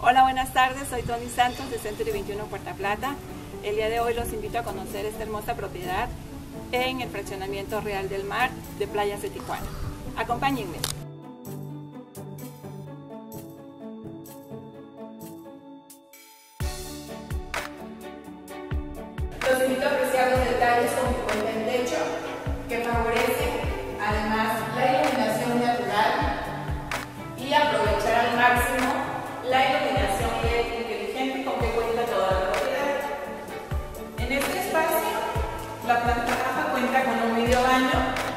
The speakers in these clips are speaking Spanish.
Hola, buenas tardes, soy Tony Santos de Century 21 Puerta Plata. El día de hoy los invito a conocer esta hermosa propiedad en el fraccionamiento Real del Mar de Playas de Tijuana. Acompáñenme. Los invito a apreciar los detalles como que cuenta el techo, que favorece además la iluminación natural y aprovechar al máximo la iluminación LED inteligente con que cuenta toda la propiedad. En este espacio, la planta baja cuenta con un medio baño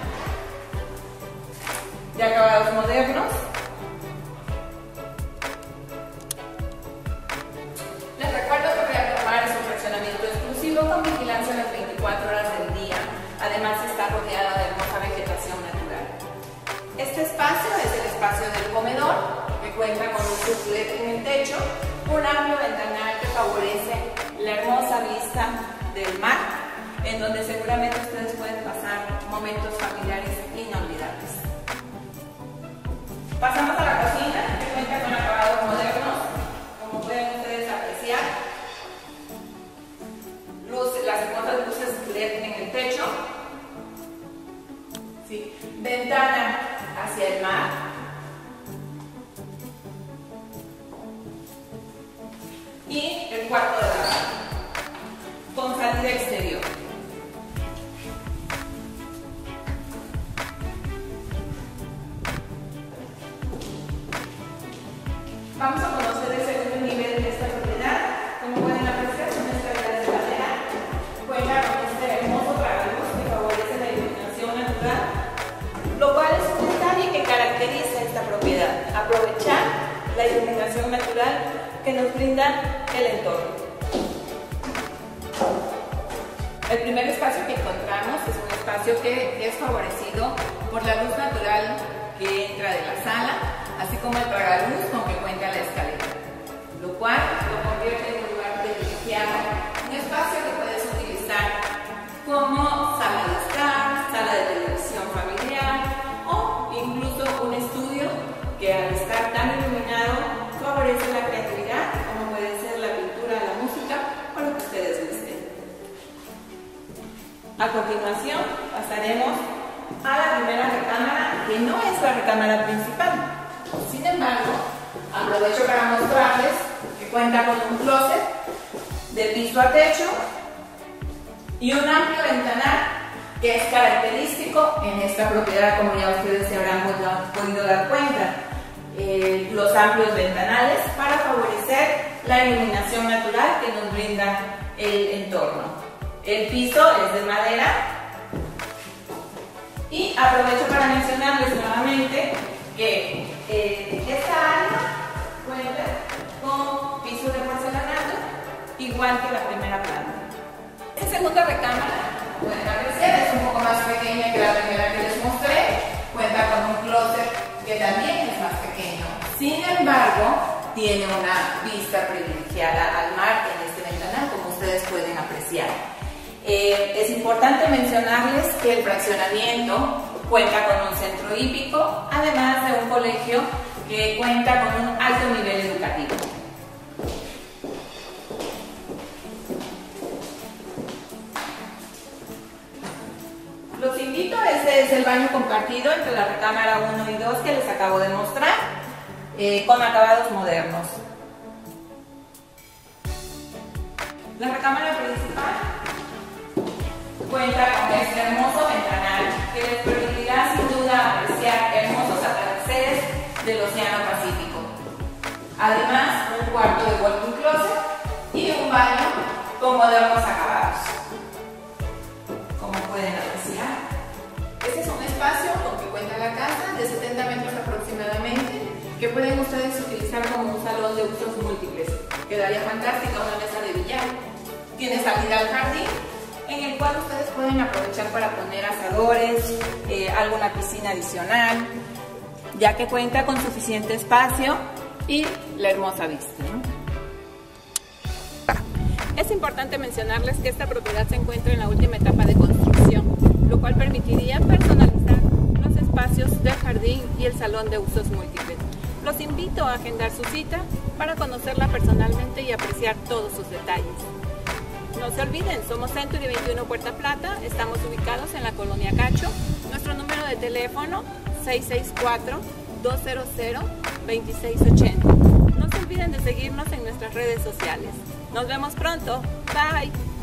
de acabados modernos. Les recuerdo que Real del Mar es un fraccionamiento exclusivo con vigilancia las 24 horas del día. Además está rodeada de hermosa vegetación natural. Este espacio es el espacio del comedor, que cuenta con un sublet en el techo, un amplio ventanal que favorece la hermosa vista del mar, en donde seguramente ustedes pueden pasar momentos familiares inolvidables. Pasamos a la cocina, que cuenta con acabados modernos, como pueden ustedes apreciar. Las hermosas luces LED en el techo. Sí. Ventana hacia el mar. Y el cuarto de lavado, con salida exterior. Vamos a conocer el segundo nivel de esta propiedad. Como pueden apreciar, son escaleras de madera. Cuenta con este hermoso tragaluz que favorece la iluminación natural, lo cual es un detalle que caracteriza esta propiedad: aprovechar la iluminación natural que nos brinda el entorno. El primer espacio que encontramos es un espacio que es favorecido por la luz natural que entra de la sala, así como el tragaluz con que cuenta la escalera, lo cual lo convierte en un lugar privilegiado, un espacio que puedes utilizar como sala de estar, sala de televisión familiar o incluso un estudio que, al estar tan iluminado, favorece la creatividad, como puede ser la pintura, la música o lo que ustedes gusten. A continuación pasaremos a la primera recámara, que no es la recámara principal. Sin embargo, aprovecho para mostrarles que cuenta con un closet de piso a techo y un amplio ventanal que es característico en esta propiedad, como ya ustedes se habrán podido dar cuenta. Los amplios ventanales para favorecer la iluminación natural que nos brinda el entorno. El piso es de madera y aprovecho para mencionarles nuevamente que esta área cuenta con piso de porcelanato, igual que la primera planta. Esta segunda recámara, pueden apreciar, es un poco más pequeña que la primera que les mostré. Cuenta con un closet que también es más pequeño. Sin embargo, tiene una vista privilegiada al mar en este ventanal, como ustedes pueden apreciar. Es importante mencionarles que el fraccionamiento cuenta con un centro hípico, además de un colegio que cuenta con un alto nivel educativo. Los invito, este es el baño compartido entre la recámara 1 y 2 que les acabo de mostrar, con acabados modernos. La recámara principal cuenta con este hermoso ventanal que les permitirá sin duda apreciar hermosos atardeceres del Océano Pacífico. Además, un cuarto de walk-in closet y un baño con modernos acabados. Como pueden apreciar, este es un espacio con que cuenta la casa de 70 metros aproximadamente, que pueden ustedes utilizar como un salón de usos múltiples. Quedaría fantástica una mesa de billar. Tiene salida al jardín, en el cual ustedes pueden aprovechar para poner asadores, alguna piscina adicional, ya que cuenta con suficiente espacio y la hermosa vista, ¿no? Es importante mencionarles que esta propiedad se encuentra en la última etapa de construcción, lo cual permitiría personalizar los espacios del jardín y el salón de usos múltiples. Los invito a agendar su cita para conocerla personalmente y apreciar todos sus detalles. No se olviden, somos Century 21 Puerta Plata, estamos ubicados en la Colonia Cacho. Nuestro número de teléfono 664-200-2680. No se olviden de seguirnos en nuestras redes sociales. Nos vemos pronto. Bye.